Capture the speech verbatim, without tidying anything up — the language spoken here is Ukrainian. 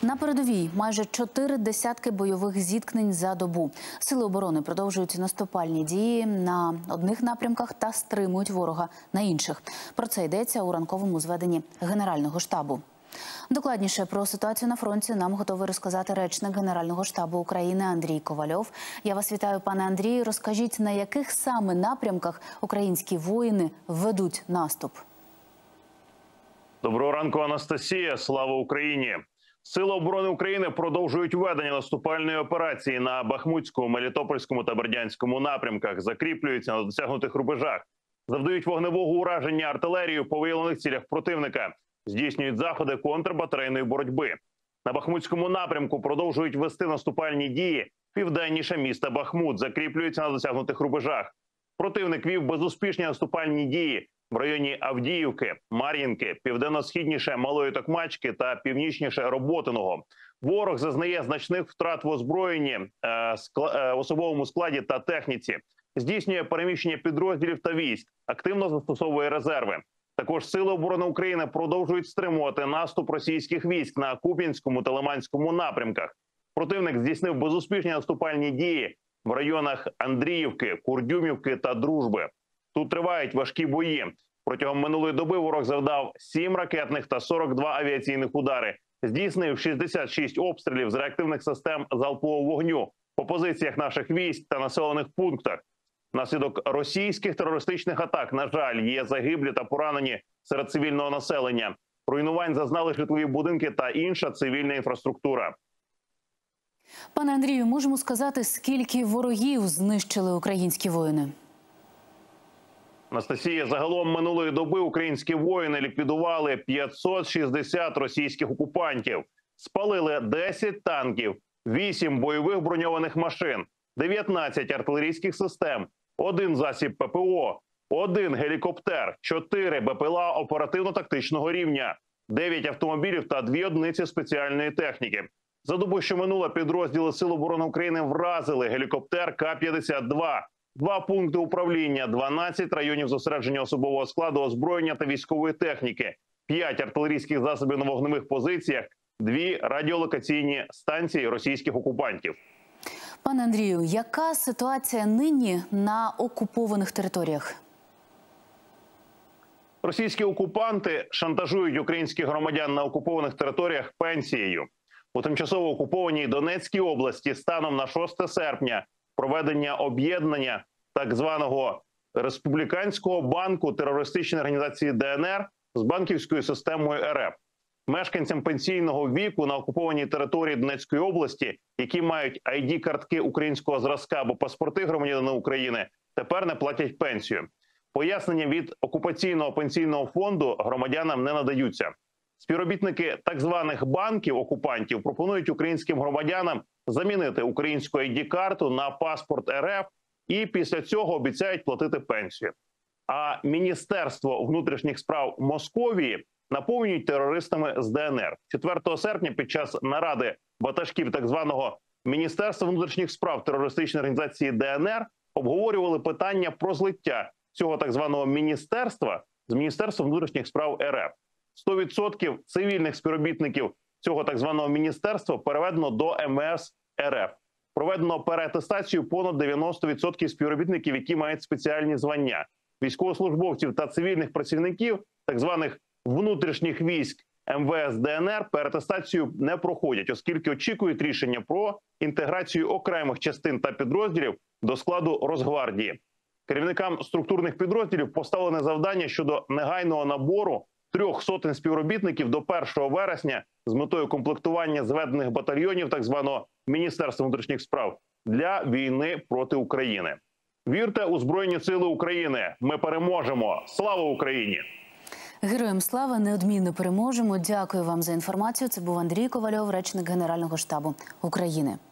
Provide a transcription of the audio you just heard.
На передовій майже чотири десятки бойових зіткнень за добу. Сили оборони продовжують наступальні дії на одних напрямках та стримують ворога на інших. Про це йдеться у ранковому зведенні Генерального штабу. Докладніше про ситуацію на фронті нам готовий розказати речник Генерального штабу України Андрій Ковальов. Я вас вітаю, пане Андрію. Розкажіть, на яких саме напрямках українські воїни ведуть наступ? Доброго ранку, Анастасія. Слава Україні! Сили оборони України продовжують ведення наступальної операції на Бахмутському, Мелітопольському та Бердянському напрямках, закріплюються на досягнутих рубежах, завдають вогневого ураження артилерією по виявлених цілях противника, здійснюють заходи контрбатарейної боротьби. На Бахмутському напрямку продовжують вести наступальні дії південніше міста Бахмут, закріплюються на досягнутих рубежах. Противник вів безуспішні наступальні дії в районі Авдіївки, Мар'їнки, південно-східніше Малої Токмачки та північніше Роботиного. Ворог зазнає значних втрат в озброєнні, особовому складі та техніці. Здійснює переміщення підрозділів та військ, активно застосовує резерви. Також Сили оборони України продовжують стримувати наступ російських військ на Куп'янському та Лиманському напрямках. Противник здійснив безуспішні наступальні дії в районах Андріївки, Курдюмівки та Дружби. Тут тривають важкі бої. Протягом минулої доби ворог завдав сім ракетних та сорок два авіаційних удари. Здійснив шістдесят шість обстрілів з реактивних систем залпового вогню по позиціях наших військ та населених пунктах. Внаслідок російських терористичних атак, на жаль, є загиблі та поранені серед цивільного населення. Руйнувань зазнали житлові будинки та інша цивільна інфраструктура. Пане Андрію, можемо сказати, скільки ворогів знищили українські воїни? Анастасія, загалом минулої доби українські воїни ліквідували п'ятсот шістдесят російських окупантів, спалили десять танків, вісім бойових броньованих машин, дев'ятнадцять артилерійських систем, один засіб ППО, один гелікоптер, чотири БПЛА оперативно-тактичного рівня, дев'ять автомобілів та дві одиниці спеціальної техніки. За добу, що минула, підрозділи Сил оборони України вразили гелікоптер К п'ятдесят два, два пункти управління, дванадцять районів зосередження особового складу, озброєння та військової техніки, п'ять артилерійських засобів на вогневих позиціях, дві радіолокаційні станції російських окупантів. Пане Андрію, яка ситуація нині на окупованих територіях? Російські окупанти шантажують українських громадян на окупованих територіях пенсією. У тимчасово окупованій Донецькій області станом на шосте серпня проведення об'єднання так званого Республіканського банку терористичної організації Де Ен Ер з банківською системою Ер Еф. Мешканцям пенсійного віку на окупованій території Донецької області, які мають ай ді-картки українського зразка або паспорти громадянина України, тепер не платять пенсію. Пояснення від окупаційного пенсійного фонду громадянам не надаються. Співробітники так званих банків окупантів пропонують українським громадянам замінити українську ай ді-карту на паспорт Ер Еф і після цього обіцяють платити пенсію. А Міністерство внутрішніх справ Московії наповнюють терористами з Де Ен Ер. четвертого серпня під час наради ватажків так званого Міністерства внутрішніх справ терористичної організації Де Ен Ер обговорювали питання про злиття цього так званого міністерства з Міністерством внутрішніх справ Ер Еф. сто відсотків цивільних співробітників цього так званого міністерства переведено до ем ес Ер Еф. Проведено переатестацію понад дев'яносто відсотків співробітників, які мають спеціальні звання. Військовослужбовців та цивільних працівників так званих внутрішніх військ ем ве ес Де Ен Ер переатестацію не проходять, оскільки очікують рішення про інтеграцію окремих частин та підрозділів до складу Росгвардії. Керівникам структурних підрозділів поставлене завдання щодо негайного набору трьох сотень співробітників до першого вересня з метою комплектування зведених батальйонів так званого Міністерства внутрішніх справ для війни проти України. Вірте у Збройні Сили України! Ми переможемо! Слава Україні! Героям слава, неодмінно переможемо. Дякую вам за інформацію. Це був Андрій Ковальов, речник Генерального штабу України.